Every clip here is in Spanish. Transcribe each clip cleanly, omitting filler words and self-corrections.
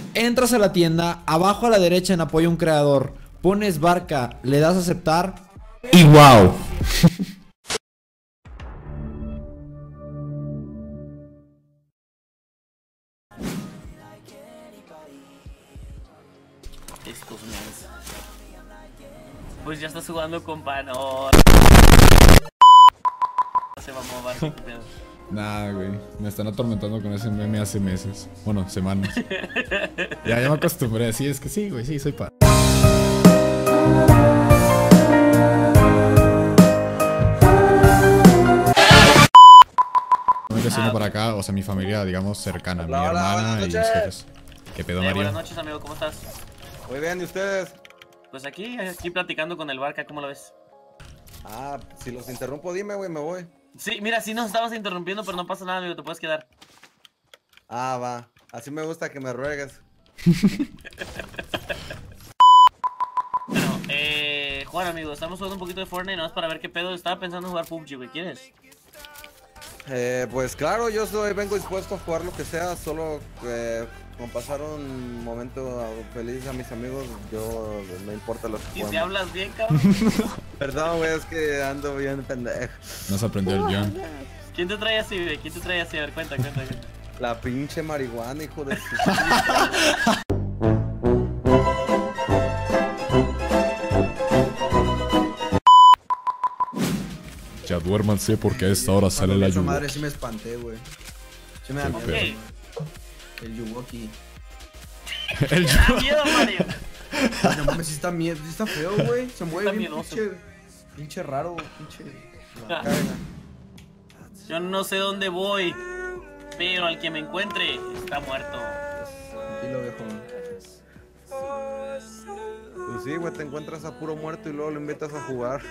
Entras a la tienda, abajo a la derecha en apoyo a un creador, pones barca, le das a aceptar y wow. Estos meses. Pues ya estás jugando con Panor. Se va a mover, qué pedo. Nah, güey, me están atormentando con ese meme hace meses. Bueno, semanas. Ya me acostumbré, sí, es que sí, güey, sí, soy padre. Me vecino para acá, o sea, mi familia, digamos, cercana, mi hermana y mis jefes. ¿Qué pedo, Mario? Buenas noches, amigo, ¿cómo estás? Muy bien, ¿y ustedes? Pues aquí platicando con el Barca, ¿cómo lo ves? Ah, si los interrumpo, dime, güey, me voy. Sí, mira, sí nos estabas interrumpiendo, pero no pasa nada, amigo, te puedes quedar. Ah, va. Así me gusta que me ruegues. Bueno, Juan, amigo, estamos jugando un poquito de Fortnite, nada más para ver qué pedo. Estaba pensando en jugar PUBG, güey, ¿quieres? Pues claro, vengo dispuesto a jugar lo que sea, solo con pasar un momento feliz a mis amigos, yo no importa lo que ¿Y si jugamos. hablas bien, cabrón? Perdón, güey, es que ando bien pendejo. No se aprendió el John. ¿Quién te trae así, güey? ¿Quién te trae así? A ver, cuenta. La pinche marihuana, hijo de su... Ya duérmanse porque a esta hora sale la lluvia. Madre, sí me espanté, güey. Sí me da miedo. Ok. Güey. El Yuwoki. El ¡Me da miedo, Mario! Ay, no mames, sí está feo, güey. Se mueve Está bien miedoso. pinche raro, pinche. Ah. Yo no sé dónde voy, pero al que me encuentre está muerto. Tranquilo, viejo. Pues sí, güey, te encuentras a puro muerto y luego lo invitas a jugar.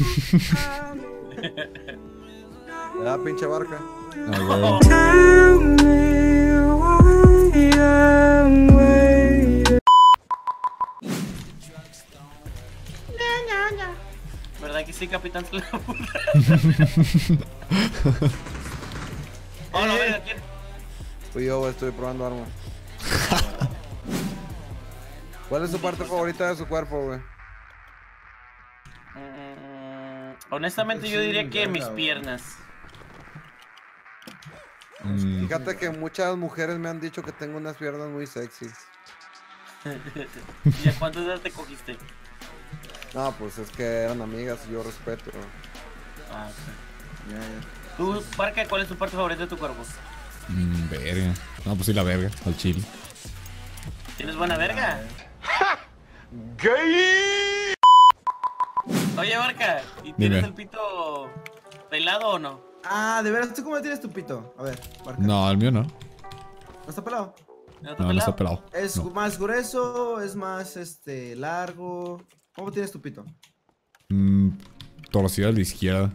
¿Verdad, pinche Barca? Ah, güey. ¿Verdad que sí, capitán? Oh, no, venga, ¿quién? Fui yo, güey, estoy probando armas. ¿Cuál es su parte favorita de su cuerpo, güey? Honestamente yo diría que mis piernas. Fíjate que muchas mujeres me han dicho que tengo unas piernas muy sexy. ¿Y a cuántas veces te cogiste? No, pues es que eran amigas y yo respeto. Ah, sí. Ya. ¿Tú, Parca, cuál es tu parte favorita de tu cuerpo? Verga. No, pues sí, la verga, al chile. ¿Tienes buena verga? Oye, Barca, ¿y tienes Dime. el pito pelado o no? Ah, de veras, ¿tú cómo tienes tu pito? A ver, Barca. No, el mío no. ¿No está pelado? ¿No está No, no está pelado? pelado. ¿Es No. más grueso? ¿Es más largo? ¿Cómo tienes tu pito? Torcido a la izquierda.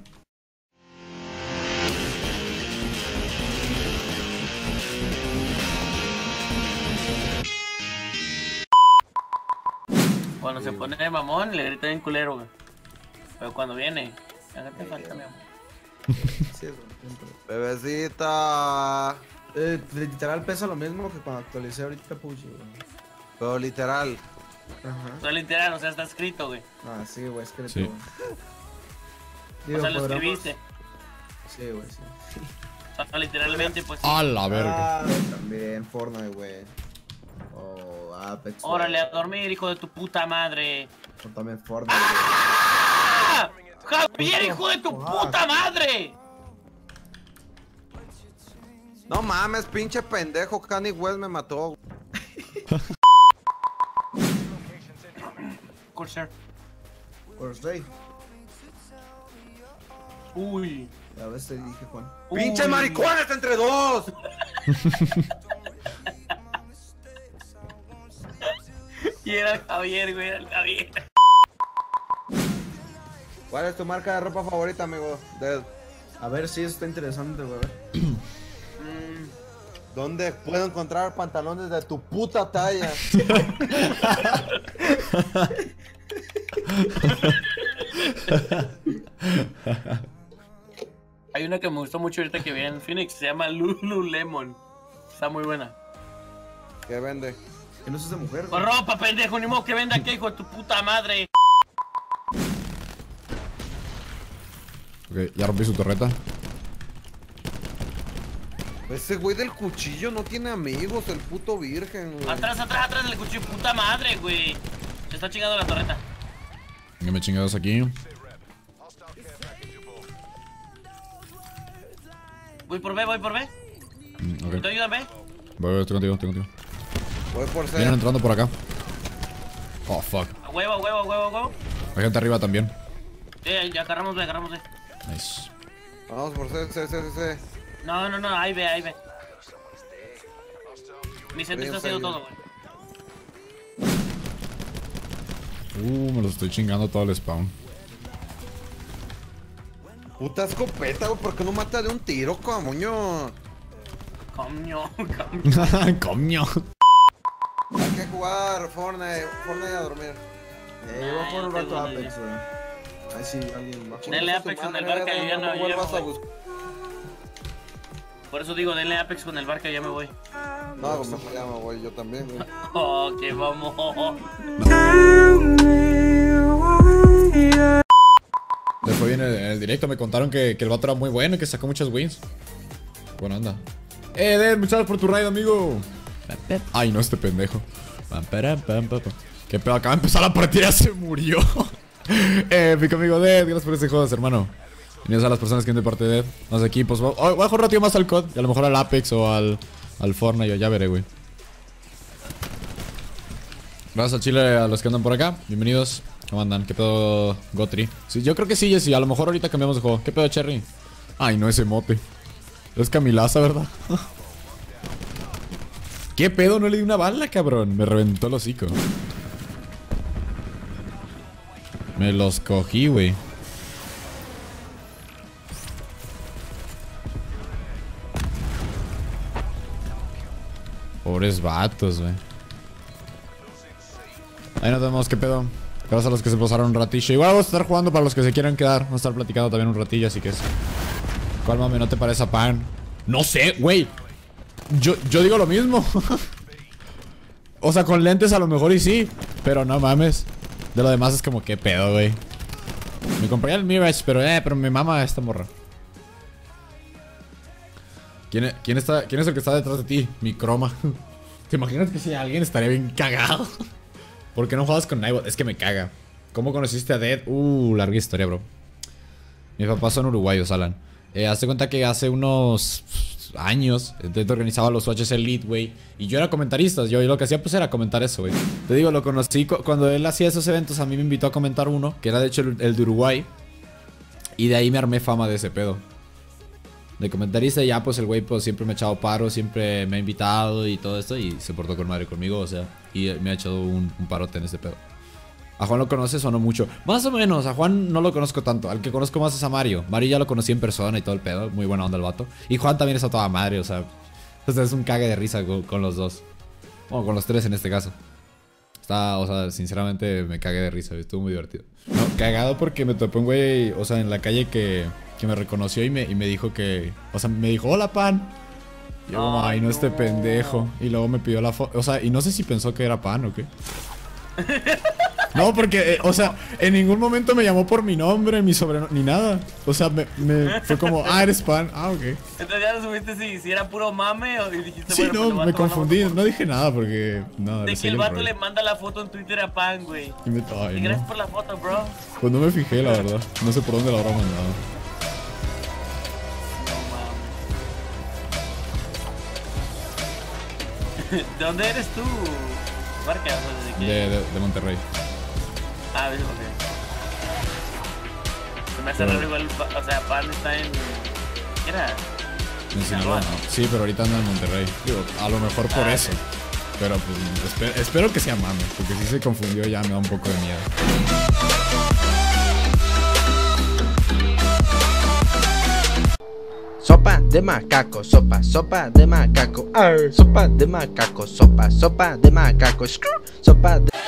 Cuando se pone de mamón, le grita bien culero, güey. Pero cuando viene, hágate falta, mi amor. Sí, es siempre. Bebecita. Literal pesa lo mismo que cuando actualicé ahorita PUBG, güey. Pero literal. Ajá. O sea, literal, o sea, está escrito, güey. Ah, sí, güey, es que Sí. O sea, lo escribiste. Sí, güey, sí. O sea, literalmente, pues sí. A la verga. Ah, también Fortnite, güey. O Apex. güey. Órale, a dormir, hijo de tu puta madre. O también Fortnite, güey. ¡Ah! ¡Javier, hijo de tu puta madre! No mames, pinche pendejo. Kanye West me mató. Corsair. Corsair. Uy. A ver, te dije, Juan. ¡Pinche Uy. maricones entre dos! Y era el Javier, güey, era el Javier. ¿Cuál es tu marca de ropa favorita, amigo? A ver, sí, eso está interesante, güey. A ver. ¿Dónde puedo encontrar pantalones de tu puta talla? Hay una que me gustó mucho ahorita que vi en Phoenix, se llama Lululemon. Está muy buena. ¿Qué vende? Que no seas de mujer. Con ropa, pendejo, ni modo que venda aquí, hijo de tu puta madre. Ok, ya rompí su torreta. Ese güey del cuchillo no tiene amigos, el puto virgen, güey. Atrás del cuchillo, puta madre, güey. Se está chingando la torreta. Ya me chingados aquí. Voy por B. Ok. ¿Te ayudan, B? Voy, estoy contigo. Voy por C. Vienen entrando por acá. Oh, fuck. A huevo. Hay gente arriba también. Ya agarramos B. Nice. Vamos por C. No, ahí ve. Mi centro está haciendo todo, güey. Me lo estoy chingando todo el spawn. Puta escopeta, güey, ¿por qué no mata de un tiro, coño? Coño. Coño. Hay que jugar Fortnite a dormir. Voy a poner un rato Ay, Apex, güey. Ahí sí, alguien va a jugar. Denle Apex con el Barca y ya no vuelvas a voy. buscar. Por eso digo, denle Apex con el Barca y ya me voy. No, mejor ya me voy yo también, güey. Oh, que vamos. Después viene en el directo, me contaron que el vato era muy bueno y que sacó muchas wins. Buena onda. Ded, muchas gracias por tu raid, amigo. Ay, no, este pendejo. Qué pedo, acaba de empezar la partida, se murió. Pico amigo Ded, gracias por ese juego, hermano. Bienvenidos a las personas que vienen de parte de Ded. Los equipos. Voy a jugar un ratito más al COD y a lo mejor al Apex o al Fortnite, ya veré, güey. Gracias al Chile a los que andan por acá. Bienvenidos. ¿Cómo andan? ¿Qué pedo, Gotri? Sí, yo creo que sí, Jessy. A lo mejor ahorita cambiamos de juego. ¿Qué pedo, Cherry? Ay, no, ese mote. Es Camilaza, ¿verdad? ¿Qué pedo? No le di una bala, cabrón. Me reventó el hocico. Me los cogí, güey. Pobres vatos, güey. Ahí nos vemos, qué pedo. Gracias a los que se pasaron un ratillo. Igual vamos a estar jugando para los que se quieran quedar. Vamos a estar platicando también un ratillo, así que es. ¿Cuál mame no te parece a Pan? No sé, güey. Yo digo lo mismo. O sea, con lentes a lo mejor y sí. Pero no mames. De lo demás es como qué pedo, güey. Me compraría el Mirage, pero me mama esta morra. ¿Quién es el que está detrás de ti? Mi croma. ¿Te imaginas que si alguien estaría bien cagado? ¿Por qué no juegas con Nightbot? Es que me caga. ¿Cómo conociste a Dead? Larga historia, bro. Mis papás son uruguayos, Alan. Hazte cuenta que hace unos años Dead organizaba los UHC Elite, güey. Y yo era comentarista. Yo lo que hacía pues era comentar eso, güey. Te digo, lo conocí cuando él hacía esos eventos. A mí me invitó a comentar uno, que era de hecho el de Uruguay. Y de ahí me armé fama de ese pedo. De comentarista, y ya pues el güey pues siempre me ha echado paro, siempre me ha invitado y todo esto. Y se portó con madre conmigo, o sea. Y me ha echado un parote en ese pedo. ¿A Juan lo conoces o no mucho? Más o menos, a Juan no lo conozco tanto. Al que conozco más es a Mario. Mario ya lo conocí en persona y todo el pedo. Muy buena onda el vato. Y Juan también es a toda madre, o sea. Es un cague de risa con los dos. Bueno, con los tres en este caso. O sea, sinceramente me cagué de risa, estuvo muy divertido. No, cagado porque me topé un güey, o sea, en la calle que me reconoció y me dijo que... O sea, me dijo, hola, Pan. Y yo como, ay, no, este pendejo. Y luego me pidió la foto. O sea, y no sé si pensó que era Pan o qué. No, porque, o sea, en ningún momento me llamó por mi nombre, mi sobrenombre, ni nada. O sea, me fue como, eres Pan. Ok. Entonces ya no supiste si era puro mame o dijiste, sí, bueno, no, pues me confundí. No dije nada porque... No, de que el vato le manda la foto en Twitter a Pan, güey. Y gracias por la foto, bro. Pues no me fijé, la verdad. No sé por dónde la habrá mandado. ¿De dónde eres tú? Marca, de Monterrey. ¿Ves? Ok. Se me hace raro igual, o sea, Pan está en... ¿Qué era? En Sinaloa, ¿no? Sí, pero ahorita anda en Monterrey. Digo, a lo mejor por eso. Sí. Pero pues espero que sea mame, porque si se confundió ya me da un poco de miedo. Sopa de macaco, sopa de macaco, sopa de macaco, sopa de macaco, sopa de